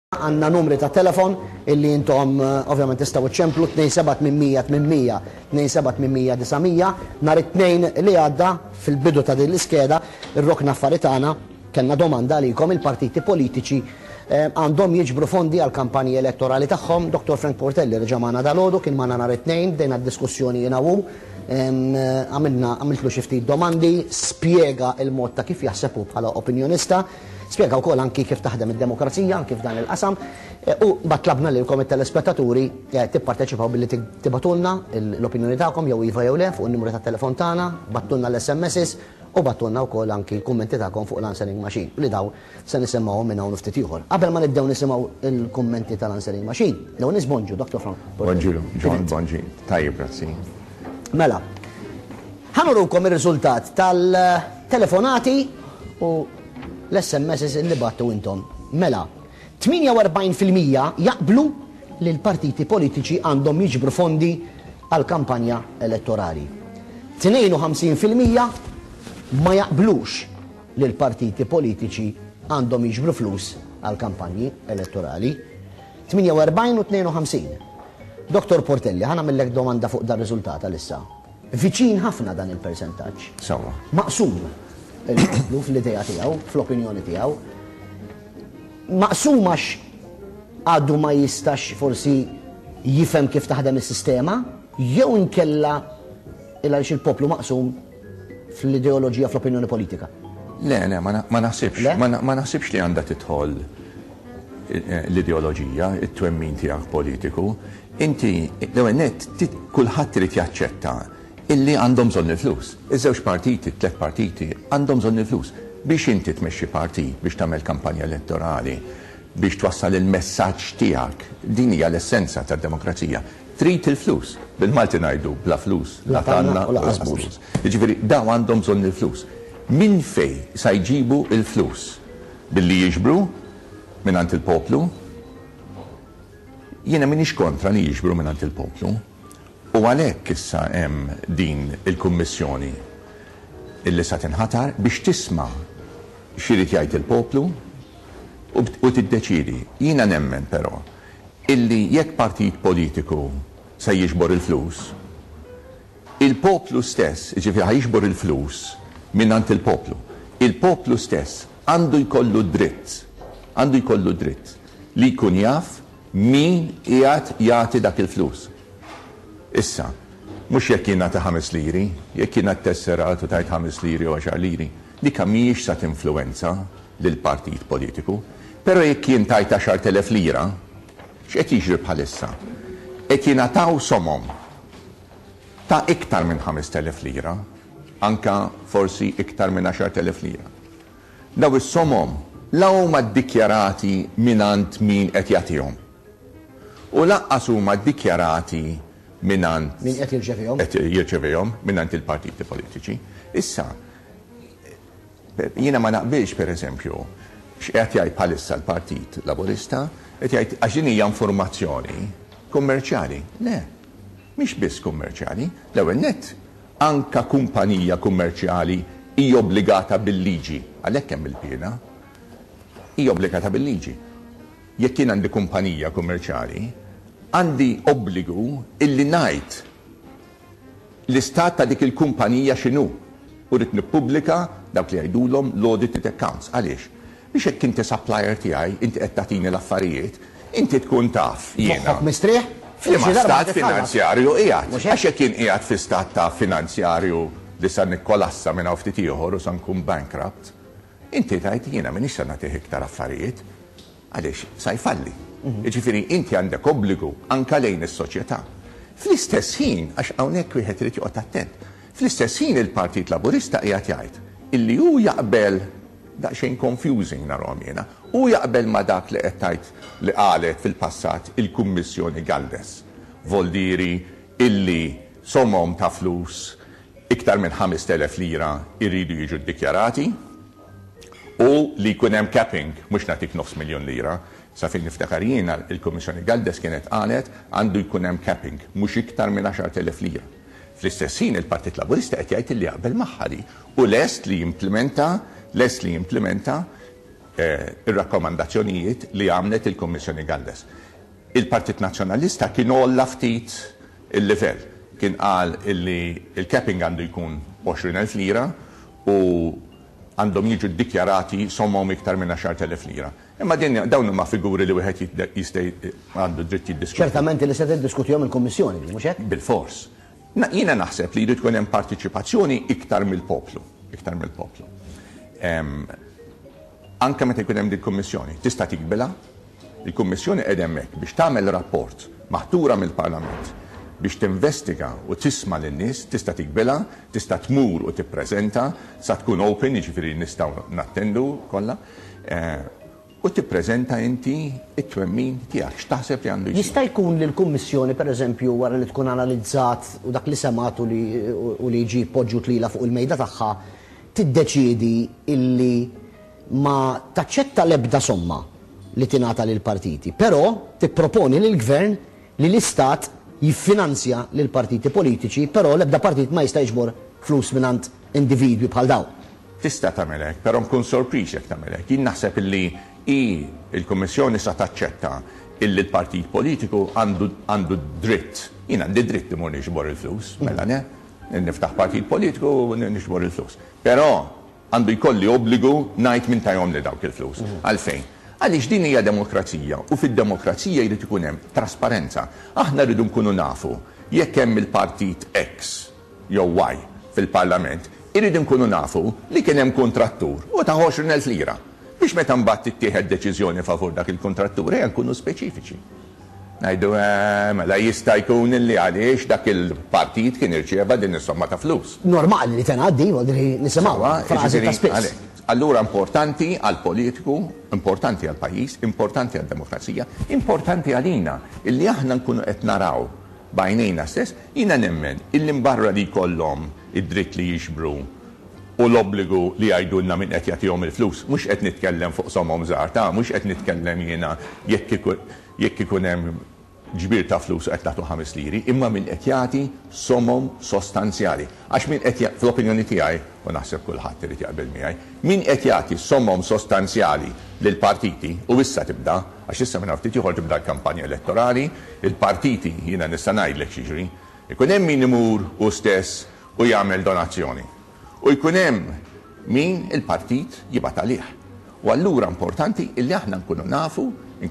Għanna numri ta' telefon illi jintom ovvjament istaw ċemplu 27-800-800, 27-800-900. Nar it-tnejn li għadda fil-bidu ta' din l-iskeda, ir-rokna affaritana, kellna domanda likom il-partiti politiċi għandhom jiġbru fondi għal kampanji elettorali tagħhom. Dr. Frank Portelli reġa' magħna dalodu, kien magħna nar it-tnejn, bdejna d-diskussjoni jiena hu, għamiltlu xi ftit domandi, spjega il-mod ta' kif jaħsebu bħala opinjonista. Spiega wkoll anki kif taħdem id-demokrazija, anki f'dan il-qasam, u batlabna lilkom it-telespettaturi tipparteċipaw billi tibatulna l-opinjoni tagħkom jew iva jew le fuq in-numru tat-telefon tagħna, battulna l-SMSs u battulna wkoll anki l-kummenti tagħkom fuq l-answering machine li daw se nisimgħu minn hawn ftit ieħor. Qabel ma nibdew nisimgħu il-kummenti tal-answering machine, lew nisbonġu Dr. Frank. Bonġilu, John Bonġi. Tajjeb, grazzi. Mela, ħanurukom ir-riżultat tal-telefonati u l-SMS li battu intom. Mela, 48% jaqblu li l-partiti politiċi għandhom jiġbru fondi għal kampanja elettorali. 52% ma jaqblux li l-partiti politiċi għandhom jiġbru flus għal kampanji elettorali. 48 u 52. Dr. Portelli, ħana millek domanda fuq dar riżultat għalissa. Viċin ħafna dan il-persentaġġ. Sawa. Maqsum il-qblu fl-ideja tiegħu, fl-opinjoni tiegħu. Maqsum għax għaddu ma jistax forsi jifhem kif taħdem is-sistema, jew inkella għaliex il-poplu maqsum fl-ideoloġija fl-opinjoni politika. Le, ma naħsibx. Ma naħsibx li għandha tidħol l-ideoloġija, it-twemmin tiegħek politiku. Inti, l-ewwel nett, kulħadd irid jaċċetta illi għandhom bżonn il-flus. Iż-żewġ partiti, tliet partiti, għandhom bżonn il-flus. Biex inti tmexxi partit biex tagħmel kampanja elettorali, biex twassal il-messaġġ tiegħek, din hija l-essenza tad-demokrazija. Trid il-flus. Bil-Malti ngħidu bla flus, la tanna u laqas flus. Jiġifieri daw għandhom bżonn il-flus. Min fej sa jġibu il-flus? Billi jiġbru mingħand il-poplu? Jiena m'iniex kontra li jiġbru mingħand il-poplu. U għalhekk issa hemm din il-kummissjoni illi sa tinħatar biex tisma' x'irid jgħid il-poplu u tiddeċiedi. Jiena nemmen però illi jekk partit politiku se jiġbor il-flus, il-poplu stess, ġifieri ħajġbor il-flus mingħand il-poplu. Il-poplu stess għandu jkollu dritt li jkun jaf min qiegħed jagħti dak il-flus. Issa, mhux jekk jien ta' 5 liri, jekk jien tesserat u tajt 5 liri u 10 liri, li mhijiex sa tinfluwenza lil partit politiku, però jekk jien tajt 10,000 lira, x'qed jiġri bħalissa? Qed jingħataw somom ta' iktar minn 5,000 lira, anka forsi iktar minn 10,000 lira. Daw is-somom la huma ddikjarati mingħand min qed jagħtihom. U laqqas huma ddikjarati minant min qed jirċevihom minant il-partiti politiċi. Issa, jiena ma naqbilx pereżempju x'qed jgħid bħalissa l-Partit Laburista, qed jgħid għax din hija informazzjoni kummerċjali. Le, mhix biss kummerċjali, l-ewwel nett anka kumpanija kummerċjali hija obbligata bil-liġi, għalhekk hemm il-piena, hija obbligata bil-liġi. Jekk jien għandi kumpanija kummerċjali, għandi obbligu illi ngħid l-istat ta' dik il-kumpanija x'inhu u rrid nippubblika dawk li jgħidulhom l-audited accounts. Għaliex? Biex hekk inti supplier tiegħi, inti qed tagħtini l-affarijiet, inti tkun taf jiena. Mistrieħ? F'liema stat finanzjarju qiegħed. Għax hekk jien qiegħed fi stat ta' finanzjarju li sa nikkolassa minn hawn ftit ieħor u sa nkun bankrupt, inti tgħid jiena m'iniex se nagħtih iktar affarijiet. Għaliex sa jfalli. Jiġifieri inti għandek obbligu anke lejn is-soċjetà. Fl-istess ħin, għax hawnhekk wieħed irid joqgħod attent, fl-istess ħin il-Partit Laburista qiegħed jgħid illi hu jaqbel daqsxejn confusing narhom jiena, hu jaqbel ma dak li qed tgħid li qalet fil-passat il-Kummissjoni Galdes. Voldiri illi somom ta' flus iktar minn 5,000 lira jridu jiġu ddikjarati u li jkun hemm capping mhux nagħtik 500,000 lira. Sa fin niftakar jiena il-Kummissjoni Galdes kienet qalet għandu jkun hemm capping mhux iktar minn 10,000 lira. Fl-istess ħin il-Partit Laburista qed jgħid li jaqbel magħha u lest li jimplementa ir-rakkomandazzjonijiet li għamlet il-Kummissjoni Galles. Il-Partit Nazzjonalista kien olla ftit il-livell. Kien qal illi il-capping għandu jkun 20,000 lira u għandhom jiġu ddikjarati sommhom iktar minn 10,000 lira. Imma dawn huma figuri li wieħed jista' għandu dritt jiddiskuti. Ċertament li se tiddiskutihom il-Kummissjoni, mhux hekk? Bil-fors. Jiena naħseb li jrid tkun hemm partiċipazzjoni iktar mill-poplu. Iktar mill-poplu. Anke meta jkun hemm din kummissjoni, tista' tiqbilha? Il-Kummissjoni qed hemmhekk biex tagħmel rapport maħtura mill-Parlament biex tinvestiga u tisma' lin-nies, tista' tiqbilha, tista' tmur u tippreżenta, sa tkun open, jiġifieri nistgħu nattendu kollha, u tippreżenta inti it-twemmin tiegħek x'taħseb li għandu jsir. Jista' jkun li l-Kummissjoni pereżempju wara li tkun analizzat u dak li sematu u li jiġi poġġut lilha fuq il-mejda tagħha tiddeċiedi illi ma taċċetta l-ebda somma li tingħata lil partiti, però tipproponi lill gvern li l-Istat jiffinanzja lil partiti politiċi, però l-ebda partit ma jista' jiġbor flus mingħand individwi bħal dawn. Tista' tagħmel hekk, però nkun sorpriż jekk tagħmel hekk. Jien naħseb illi il-Kummissjoni sa taċċetta illi l-partit politiku għandu dritt. Jien għandi dritt imur nixbor il-flus, mela niftaħ partit politiku u nixbor il-flus. Però għandu jkolli obbligu ngħid minn tajhom li dawk il-flus. Għalfejn? Għaliex din hija demokrazija u fid-demokrazija jrid ikun hemm trasparenza. Aħna rridu nkunu nafu jekk hemm il-partit X jew Y fil-Parlament, irridu nkunu nafu li kien hemm kontrattur u ta' 20,000 lira. Biex meta mbagħad tittieħed deċiżjoni favur dak il-kontrattur ejja nkunu speċifiċi. Ngħidu mela jista' jkun li għaliex dak il-partit kien irċieva din is-somma ta' flus. Normali li tengħaddi u li nisimgħu frażi ta' spiss. Allura importanti għal politiku, importanti għal pajjiż, importanti għal demokrazija, importanti għalina illi aħna nkunu qed naraw bajnejna stess, jiena nemmen illi mbarra li jkollhom id-dritt li jixbru u l-obbligu li jgħidulna min qed jagħtihom il-flus, mhux qed nitkellem fuq somhom żgħar, mhux qed nitkellem jiena jekk ikun hemm ġbir ta' flus qed nagħtu 5 liri, imma min qed jagħti somhom sostanzjali. Għax min qed fl-opinjoni tiegħi, u naħseb kulħadd irid jaqbel miegħi, min qed jagħti somhom sostanzjali lil partiti u issa tibda, għax issa minn ftit ieħor tibda l-kampanja elettorali, il-partiti jiena nista' ngħidlek xiġri, ikun hemm min imur u stess u jagħmel donazzjoni. U jkun hemm min il-partit jibgħat għalih. U allura importanti illi aħna nkunu nafu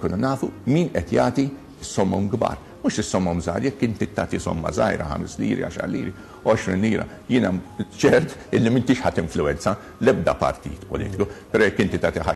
min qed jagħti sommom kbar. Mhux is-sommom żgħar, jekk inti tagħti somma żgħira 5 liri, 10 liri, 20 lira, jiena ċert illi m'intix ħadd influwenza l-ebda partit politiku, però jekk inti tagħti